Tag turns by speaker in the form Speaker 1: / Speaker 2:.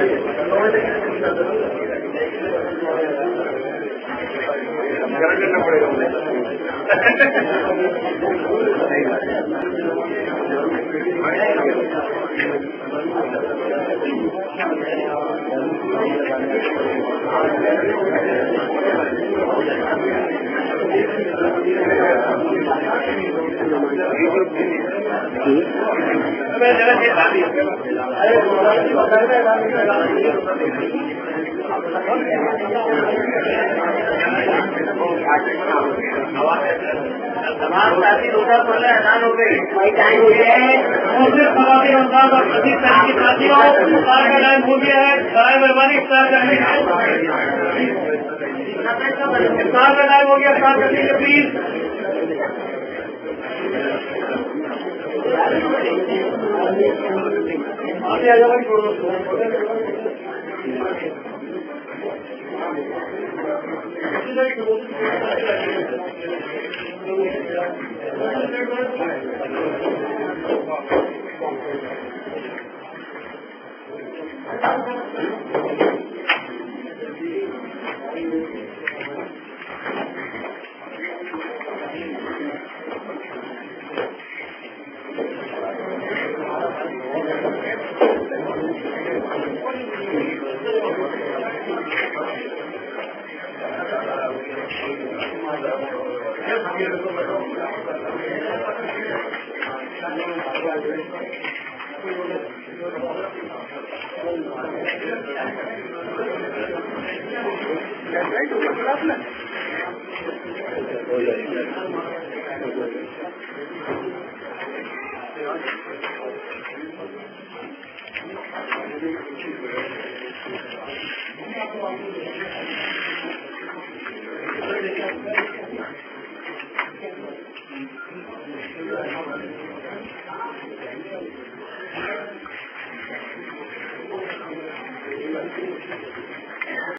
Speaker 1: करना पड़ेगा ऐलान हो गई टाइम हो गया है और फिर समाधि अनुसार और प्रदीप की साथियों कार का टाइम हो गया है। सारा मेहरबानी स्टार्ट करने कार का टाइम हो गया, स्टार्ट करने के प्लीज। आगे आ जाओ